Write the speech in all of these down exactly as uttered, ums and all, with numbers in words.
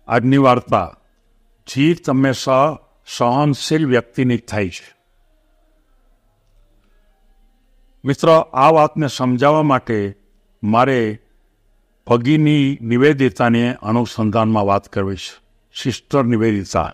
આજની વાર્તા જીત હંમેશા સહનશીલ વ્યક્તિની થાય છે. મિત્રો, આ વાતને સમજાવવા માટે મારે ભગીની નિવેદિતાને અનુસંધાનમાં વાત કરવી છે. સિસ્ટર નિવેદિતા.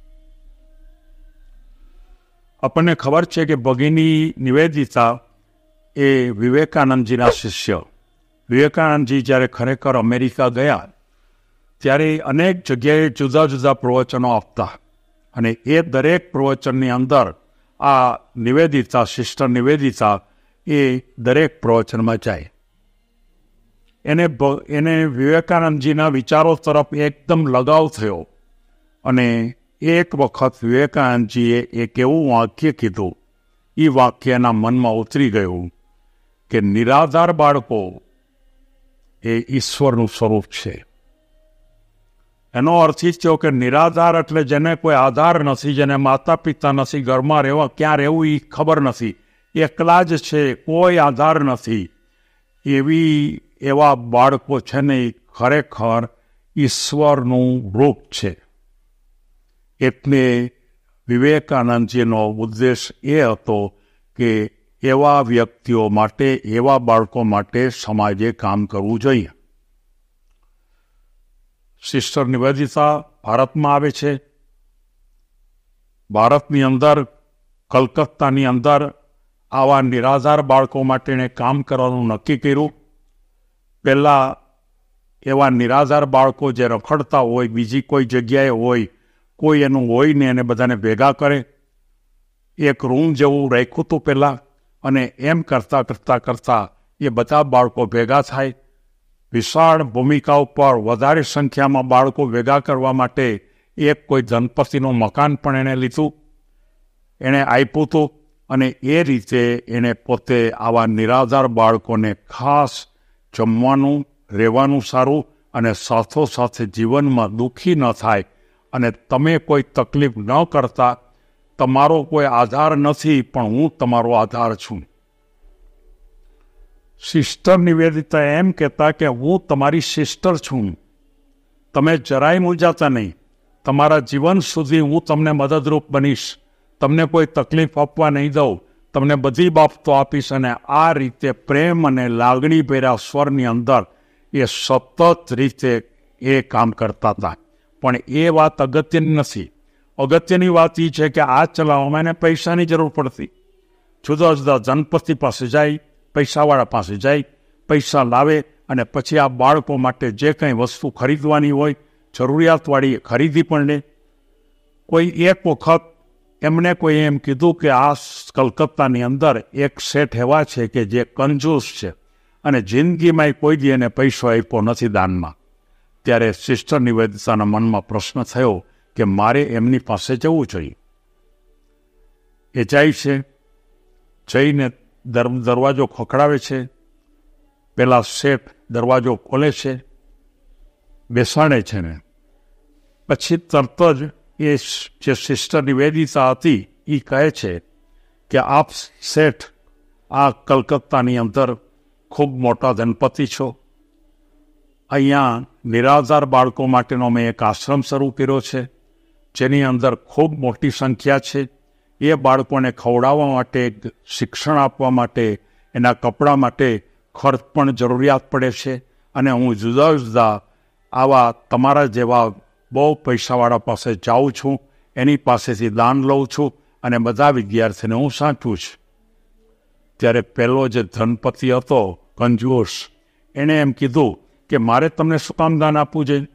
આપણને ખબર છે કે ભગીની નિવેદિતા એ વિવેકાનંદજીના શિષ્ય. વિવેકાનંદજી જ્યારે ખરેખર અમેરિકા ગયા ત્યારે અનેક જગ્યાએ જુદા જુદા પ્રવચનો આપતા, અને એ દરેક પ્રવચનની અંદર આ નિવેદિતા, સિસ્ટર નિવેદિતા એ દરેક પ્રવચનમાં જાય. એને એને વિવેકાનંદજીના વિચારો તરફ એકદમ લગાવ થયો, અને એક વખત વિવેકાનંદજીએ એક એવું વાક્ય કીધું, એ વાક્ય એના મનમાં ઉતરી ગયું કે નિરાધાર બાળકો એ ઈશ્વરનું સ્વરૂપ છે. એનો અર્થ એ થયો કે નિરાધાર એટલે જેને કોઈ આધાર નથી, જેને માતા પિતા નથી, ઘરમાં રહેવા ક્યાં રહેવું એ ખબર નથી, એકલા જ છે, કોઈ આધાર નથી, એવી એવા બાળકો છે ને એ ખરેખર ઈશ્વરનું રૂપ છે. એટલે વિવેકાનંદજીનો ઉદ્દેશ એ હતો કે એવા વ્યક્તિઓ માટે, એવા બાળકો માટે સમાજે કામ કરવું જોઈએ. સિસ્ટર નિવેદિતા ભારતમાં આવે છે. ભારતની અંદર, કલકત્તાની અંદર આવા નિરાધાર બાળકો માટે કામ કરવાનું નક્કી કર્યું. પહેલાં એવા નિરાધાર બાળકો જે રખડતા હોય, બીજી કોઈ જગ્યાએ હોય, કોઈ એનું હોય ને એને બધાને ભેગા કરે. એક રૂમ જેવું રાખ્યું હતું પહેલાં, અને એમ કરતાં કરતાં કરતાં એ બધા બાળકો ભેગા થાય. વિશાળ ભૂમિકા ઉપર વધારે સંખ્યામાં બાળકો ભેગા કરવા માટે એક કોઈ ધનપતિનું મકાન પણ એણે લીધું, એણે આપ્યું હતું. અને એ રીતે એણે પોતે આવા નિરાધાર બાળકોને ખાસ જમવાનું, રહેવાનું સારું, અને સાથોસાથે જીવનમાં દુઃખી ન થાય, અને તમે કોઈ તકલીફ ન કરતા, તમારો કોઈ આધાર નથી પણ હું તમારો આધાર છું. સિસ્ટર નિવેદિતા એમ કહેતા કે હું તમારી સિસ્ટર છું, તમે જરાય મૂંઝાતા નહીં, તમારા જીવન સુધી હું તમને મદદરૂપ બનીશ, તમને કોઈ તકલીફ આપવા નહીં દઉં, તમને બધી બાબતો આપીશ. અને આ રીતે પ્રેમ અને લાગણી ભર્યા સ્વરની અંદર એ સતત રીતે એ કામ કરતા હતા. પણ એ વાત અગત્યની નથી. અગત્યની વાત એ છે કે આ ચલાવવામાં એને પૈસાની જરૂર પડતી. જુદા જુદા જનપતિ પાસે જાય, પૈસાવાળા પાસે જાય, પૈસા લાવે, અને પછી આ બાળકો માટે જે કંઈ વસ્તુ ખરીદવાની હોય, જરૂરિયાતવાળી ખરીદી પણ લે. કોઈ એક વખત એમને કોઈ એમ કીધું કે આ કલકત્તાની અંદર એક શેઠ એવા છે કે જે કંજૂસ છે, અને જિંદગીમાં કોઈ દી એને પૈસો આપ્યો નથી દાનમાં. ત્યારે સિસ્ટર નિવેદિતાના મનમાં પ્રશ્ન થયો કે મારે એમની પાસે જવું જોઈએ. એ જાય છે, જઈને દર દરવાજો ખખડાવે છે. પેલા શેઠ દરવાજો ખોલે છે, બેસાડે છે ને પછી તરત જ એ જે સિસ્ટર નિવેદિતા હતી એ કહે છે કે આપ શેઠ આ કલકત્તાની અંદર ખૂબ મોટા ધનપતિ છો. અહીંયા નિરાધાર બાળકો માટેનો મેં એક આશ્રમ શરૂ કર્યો છે, જેની અંદર ખૂબ મોટી સંખ્યા છે. એ બાળકોને ખવડાવવા માટે, શિક્ષણ આપવા માટે, એના કપડાં માટે ખર્ચ પણ જરૂરિયાત પડે છે. અને હું જુદા જુદા આવા તમારા જેવા બહુ પૈસાવાળા પાસે જાઉં છું, એની પાસેથી દાન લઉં છું, અને બધા વિદ્યાર્થીને હું સાચું છું. ત્યારે પહેલો જે ધનપતિ હતો, કંજૂસ, એણે એમ કીધું કે મારે તમને શું કામ દાન આપવું જોઈએ?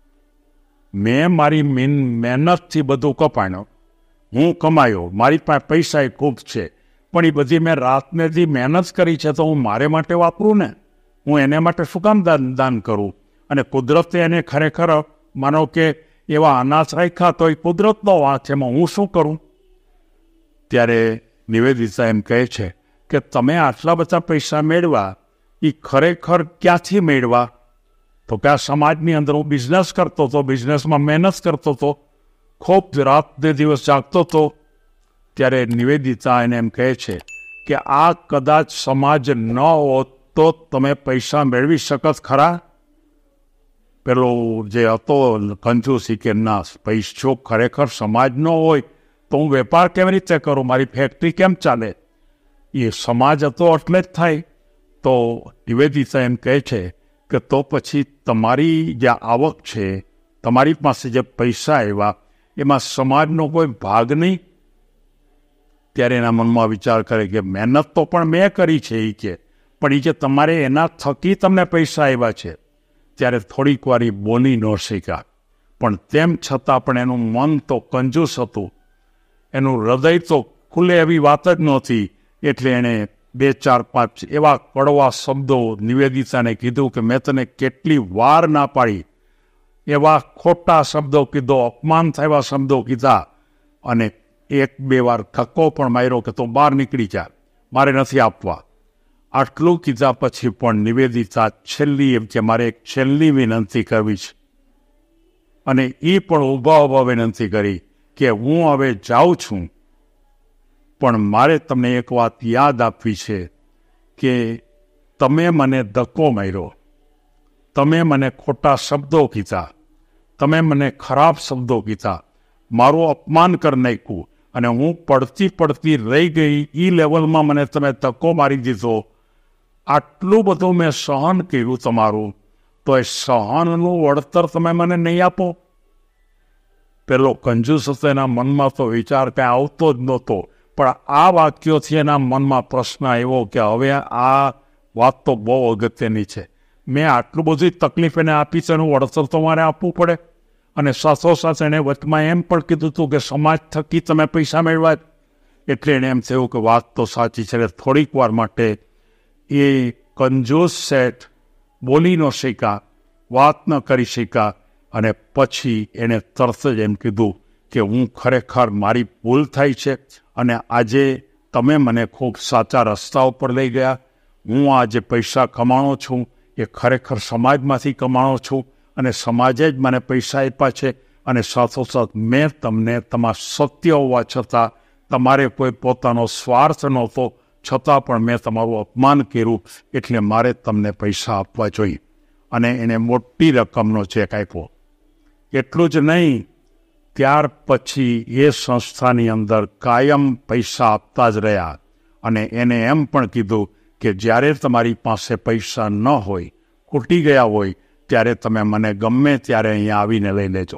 મેં મારી મેન મહેનતથી બધું કપાણ્યો, હું કમાયો, મારી પાસે પૈસા એ ખૂબ છે, પણ એ બધી મેં રાતનેથી મહેનત કરી છે, તો હું મારે માટે વાપરું ને, હું એને માટે શું કામ દાન દાન કરું? અને કુદરતે એને ખરેખર માનો કે એવા અનાજ રાખ્યા, તો એ કુદરતનો વાત છે, એમાં હું શું કરું? ત્યારે નિવેદિતા એમ કહે છે કે તમે આટલા બધા પૈસા મેળવા, એ ખરેખર ક્યાંથી મેળવા? તો કે આ સમાજની અંદર હું બિઝનેસ કરતો હતો, બિઝનેસમાં મહેનત કરતો હતો, ખૂબ રાત બે દિવસ જાગતો હતો. ત્યારે નિવેદિતા એને એમ કહે છે કે આ કદાચ સમાજ ન હોત તો તમે પૈસા મેળવી શકત ખરા? પેલો જે હતો કંજૂસી કે ના, પૈસો ખરેખર સમાજનો હોય તો હું વેપાર કેવી રીતે કરું, મારી ફેક્ટરી કેમ ચાલે, એ સમાજ હતો એટલે જ થાય. તો નિવેદિતા એમ કહે છે કે તો પછી તમારી જે આવક છે, તમારી પાસે જે પૈસા આવ્યા, એમાં સમાજનો કોઈ ભાગ નહીં. ત્યારે એના મનમાં વિચાર કરે કે મહેનત તો પણ મેં કરી છે એ કે, પણ એ કે તમારે એના થકી તમને પૈસા આવ્યા છે. ત્યારે થોડીક વાર એ બોલી ન શક્યા, પણ તેમ છતાં પણ એનું મન તો કંજૂસ હતું, એનું હૃદય તો ખુલ્લે એવી વાત જ નહોતી. એટલે એણે બે ચાર પાંચ એવા કડવા શબ્દો નિવેદિતાને કીધું કે મેં તને કેટલી વાર ના પાડી, એવા ખોટા શબ્દો કીધો, અપમાન થયા શબ્દો કીધા, અને એક બે વાર ધક્કો પણ માર્યો કે તું બહાર નીકળી જા, મારે નથી આપવા. આટલું કીધા પછી પણ નિવેદિતા છેલ્લી એમ કે મારે એક છેલ્લી વિનંતી કરવી છે, અને એ પણ ઊભા ઊભા વિનંતી કરી કે હું હવે જાઉં છું, પણ મારે તમને એક વાત યાદ આપવી છે કે તમે મને ધક્કો માર્યો, તમે મને ખોટા શબ્દો કીધા, તમે મને ખરાબ શબ્દો કીધા, મારું અપમાન કરી નાખ્યું, અને હું પડતી પડતી રહી ગઈ એ લેવલમાં મને તમે ધક્કો મારી દીધો. આટલું બધું મેં સહન કર્યું તમારું, તો એ સહનનું વળતર તમે મને નહીં આપો? પેલો કંજૂસ હતો, એના મનમાં તો વિચાર કાંઈ આવતો જ નહોતો, પણ આ વાક્યોથી એના મનમાં પ્રશ્ન આવ્યો કે હવે આ વાત તો બહુ અગત્યની છે. મેં આટલું બધી તકલીફ એને આપી છે, એનું વળતર તો મારે આપવું પડે. અને સાથોસાથ એણે વચમાં એમ પણ કીધું હતું કે સમાજ થકી તમે પૈસા મેળવા. એટલે એણે એમ થયું કે વાત તો સાચી છે. થોડીક વાર માટે એ કંજૂસ શેઠ બોલી ન શક્યા, વાત ન કરી શક્યા, અને પછી એણે તરત જ એમ કીધું કે હું ખરેખર મારી ભૂલ થાય છે, અને આજે તમે મને ખૂબ સાચા રસ્તા ઉપર લઈ ગયા. હું આજે પૈસા કમાણો છું એ ખરેખર સમાજમાંથી કમાણો છું, અને સમાજે જ મને પૈસા આપ્યા છે. અને સાથોસાથ મેં તમને તમારા સત્ય હોવા છતાં, તમારે કોઈ પોતાનો સ્વાર્થ નહોતો છતાં પણ મેં તમારું અપમાન કર્યું, એટલે મારે તમને પૈસા આપવા જોઈએ. અને એને મોટી રકમનો ચેક આપ્યો. એટલું જ નહીં, ત્યાર પછી એ સંસ્થાની અંદર કાયમ પૈસા આપતા જ રહ્યા, અને એને એમ પણ કીધું કે જ્યારે તમારી પાસે પૈસા ન હોય, ખૂટી ગયા હોય, ત્યારે તમે મને ગમે ત્યારે અહીંયા આવીને લઈ લેજો.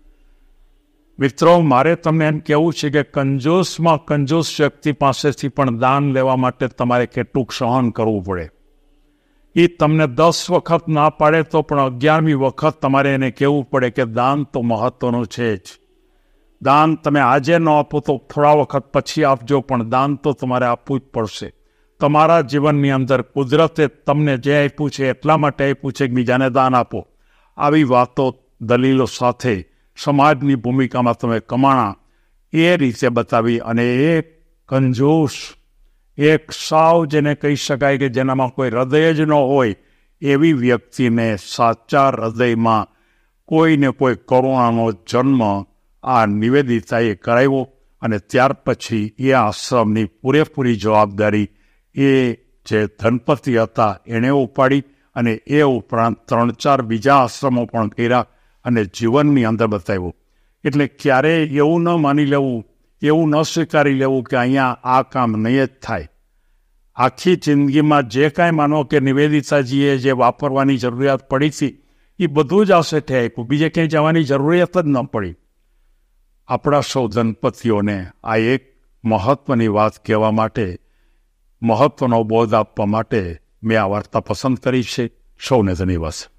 મિત્રો, મારે તમને એમ કહેવું છે કે કંજૂસમાં કંજૂસ વ્યક્તિ પાસેથી પણ દાન લેવા માટે તમારે કેટલુંક સહન કરવું પડે. એ તમને દસ વખત ના પાડે તો પણ અગિયારમી વખત તમારે એને કહેવું પડે કે દાન તો મહત્વનું છે જ. દાન તમે આજે ન આપો તો થોડા વખત પછી આપજો, પણ દાન તો તમારે આપવું જ પડશે. તમારા જીવનની અંદર કુદરતે તમને જે આપ્યું છે એટલા માટે આપ્યું છે કે બીજાને દાન આપો. આવી વાતો દલીલો સાથે સમાજની ભૂમિકામાં તમે કમાણા એ રીતે બતાવી, અને એક કંજૂસ, એક સાવ જેને કહી શકાય કે જેનામાં કોઈ હૃદય જ ન હોય એવી વ્યક્તિને સાચા હૃદયમાં કોઈને કોઈ કરુણાનો જન્મ આ નિવેદિતાએ કરાવ્યો. અને ત્યાર પછી એ આશ્રમની પૂરેપૂરી જવાબદારી એ જે ધનપતિ હતા એણે ઉપાડી, અને એ ઉપરાંત ત્રણ ચાર બીજા આશ્રમો પણ કર્યા, અને જીવનની અંદર બતાવ્યું. એટલે ક્યારેય એવું ન માની લેવું, એવું ન સ્વીકારી લેવું કે અહીંયા આ કામ નહીં જ થાય. આખી જિંદગીમાં જે કાંઈ માનો કે નિવેદિતાજીએ જે વાપરવાની જરૂરિયાત પડી હતી એ બધું જ આ શેઠે આપ્યું, બીજે ક્યાંય જવાની જરૂરિયાત જ ન પડી. આપણા સૌ દંપતીઓને આ એક મહત્વની વાત કહેવા માટે, મહત્વનો બોધ આપવા માટે મેં આ વાર્તા પસંદ કરી છે. સૌને ધન્યવાદ.